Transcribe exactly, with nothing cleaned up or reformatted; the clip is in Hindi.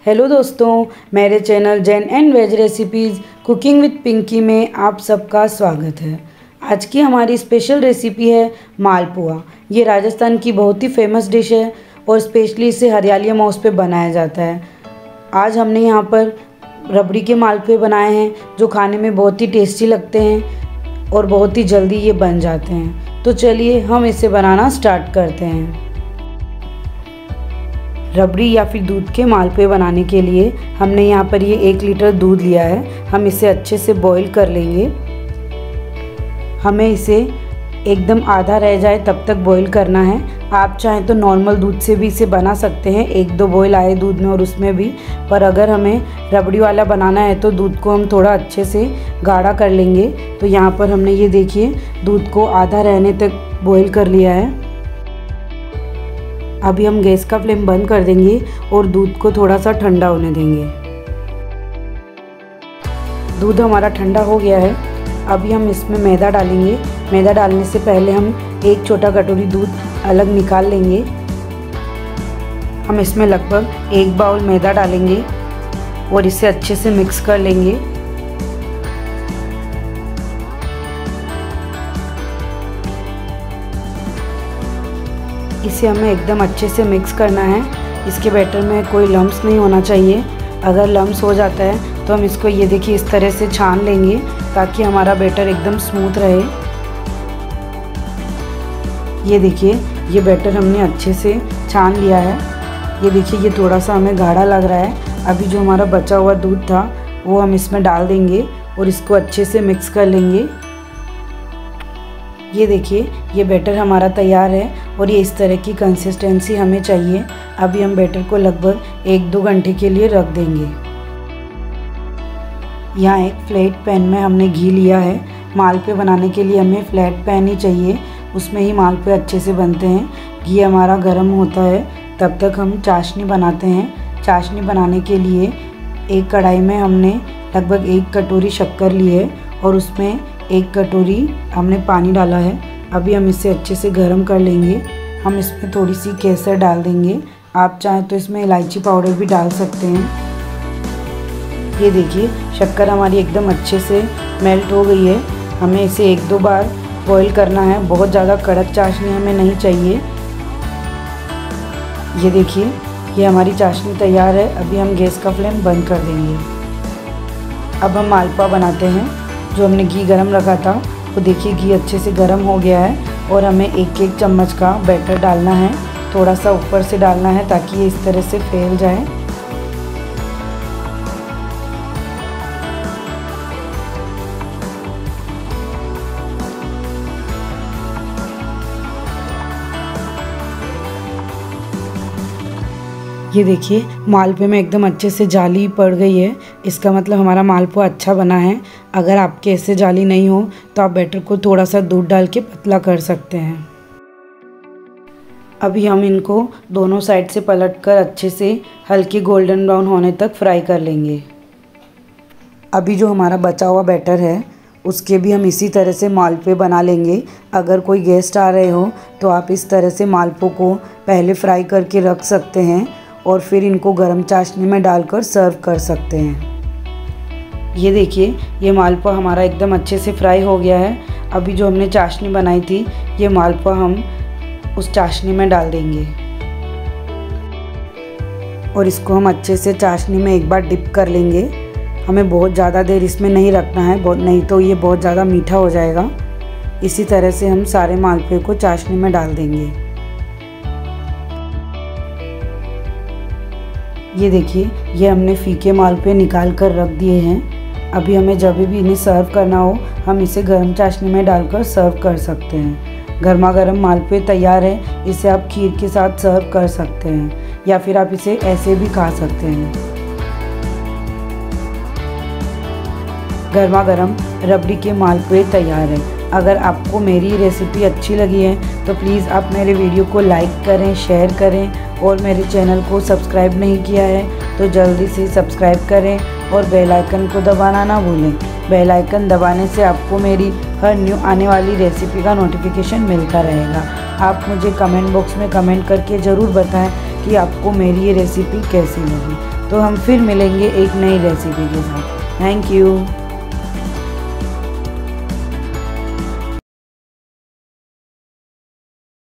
हेलो दोस्तों, मेरे channel Jain and veg recipes cooking with Pinky में आप सबका स्वागत है। आज की हमारी स्पेशल रेसिपी है मालपुआ। ये राजस्थान की बहुत ही फेमस डिश है और स्पेशली इसे हरियाली अमावस पे बनाया जाता है। आज हमने यहाँ पर रबड़ी के मालपुए बनाए हैं जो खाने में बहुत ही टेस्टी लगते हैं और बहुत ही जल्दी ये बन जाते हैं। तो चलिए हम इसे बनाना स्टार्ट करते हैं। रबड़ी या फिर दूध के मालपुए बनाने के लिए हमने यहाँ पर ये एक लीटर दूध लिया है। हम इसे अच्छे से बॉईल कर लेंगे। हमें इसे एकदम आधा रह जाए तब तक बॉईल करना है। आप चाहें तो नॉर्मल दूध से भी इसे बना सकते हैं, एक दो बॉईल आए दूध में और उसमें भी। पर अगर हमें रबड़ी वाला बनाना है तो दूध को हम थोड़ा अच्छे से गाढ़ा कर लेंगे। तो यहाँ पर हमने ये देखिए दूध को आधा रहने तक बॉईल कर लिया है। अभी हम गैस का फ्लेम बंद कर देंगे और दूध को थोड़ा सा ठंडा होने देंगे। दूध हमारा ठंडा हो गया है। अभी हम इसमें मैदा डालेंगे। मैदा डालने से पहले हम एक छोटा कटोरी दूध अलग निकाल लेंगे। हम इसमें लगभग एक बाउल मैदा डालेंगे और इसे अच्छे से मिक्स कर लेंगे। इसे हमें एकदम अच्छे से मिक्स करना है। इसके बैटर में कोई लम्प्स नहीं होना चाहिए। अगर लम्प्स हो जाता है तो हम इसको ये देखिए इस तरह से छान लेंगे ताकि हमारा बैटर एकदम स्मूथ रहे। ये देखिए ये बैटर हमने अच्छे से छान लिया है। ये देखिए ये थोड़ा सा हमें गाढ़ा लग रहा है। अभी जो हमारा बचा हुआ दूध था वो हम इसमें डाल देंगे और इसको अच्छे से मिक्स कर लेंगे। ये देखिए ये बैटर हमारा तैयार है और ये इस तरह की कंसिस्टेंसी हमें चाहिए। अभी हम बैटर को लगभग एक दो घंटे के लिए रख देंगे। यहाँ एक फ्लैट पैन में हमने घी लिया है। मालपुए बनाने के लिए हमें फ्लैट पैन ही चाहिए, उसमें ही मालपुए अच्छे से बनते हैं। घी हमारा गर्म होता है तब तक हम चाशनी बनाते हैं। चाशनी बनाने के लिए एक कढ़ाई में हमने लगभग एक कटोरी शक्कर ली है और उसमें एक कटोरी हमने पानी डाला है। अभी हम इसे अच्छे से गर्म कर लेंगे। हम इसमें थोड़ी सी केसर डाल देंगे। आप चाहें तो इसमें इलायची पाउडर भी डाल सकते हैं। ये देखिए शक्कर हमारी एकदम अच्छे से मेल्ट हो गई है। हमें इसे एक दो बार बॉईल करना है। बहुत ज़्यादा कड़क चाशनी हमें नहीं चाहिए। ये देखिए ये हमारी चाशनी तैयार है। अभी हम गैस का फ्लेम बंद कर देंगे। अब हम मालपुआ बनाते हैं। जो हमने घी गरम रखा था वो देखिए घी अच्छे से गरम हो गया है और हमें एक एक चम्मच का बैटर डालना है। थोड़ा सा ऊपर से डालना है ताकि ये इस तरह से फैल जाए। ये देखिए मालपुए में एकदम अच्छे से जाली पड़ गई है। इसका मतलब हमारा मालपुआ अच्छा बना है। अगर आपके ऐसे जाली नहीं हो तो आप बैटर को थोड़ा सा दूध डाल के पतला कर सकते हैं। अभी हम इनको दोनों साइड से पलटकर अच्छे से हल्के गोल्डन ब्राउन होने तक फ्राई कर लेंगे। अभी जो हमारा बचा हुआ बैटर है उसके भी हम इसी तरह से मालपुए बना लेंगे। अगर कोई गेस्ट आ रहे हो तो आप इस तरह से मालपुओं को पहले फ्राई करके रख सकते हैं और फिर इनको गरम चाशनी में डालकर सर्व कर सकते हैं। ये देखिए ये मालपुआ हमारा एकदम अच्छे से फ्राई हो गया है। अभी जो हमने चाशनी बनाई थी ये मालपुआ हम उस चाशनी में डाल देंगे और इसको हम अच्छे से चाशनी में एक बार डिप कर लेंगे। हमें बहुत ज़्यादा देर इसमें नहीं रखना है, बहुत नहीं तो ये बहुत ज़्यादा मीठा हो जाएगा। इसी तरह से हम सारे मालपुए को चाशनी में डाल देंगे। ये देखिए ये हमने फीके मालपुए निकाल कर रख दिए हैं। अभी हमें जब भी इन्हें सर्व करना हो हम इसे गर्म चाशनी में डालकर सर्व कर सकते हैं। गर्मा गर्म मालपुए तैयार है। इसे आप खीर के साथ सर्व कर सकते हैं या फिर आप इसे ऐसे भी खा सकते हैं। गर्मा गर्म रबड़ी के मालपुए तैयार है। अगर आपको मेरी रेसिपी अच्छी लगी है तो प्लीज़ आप मेरे वीडियो को लाइक करें, शेयर करें और मेरे चैनल को सब्सक्राइब नहीं किया है तो जल्दी से सब्सक्राइब करें और बेल आइकन को दबाना ना भूलें। बेल आइकन दबाने से आपको मेरी हर न्यू आने वाली रेसिपी का नोटिफिकेशन मिलता रहेगा। आप मुझे कमेंट बॉक्स में कमेंट करके ज़रूर बताएं कि आपको मेरी ये रेसिपी कैसी लगी। तो हम फिर मिलेंगे एक नई रेसिपी के साथ। Thank you.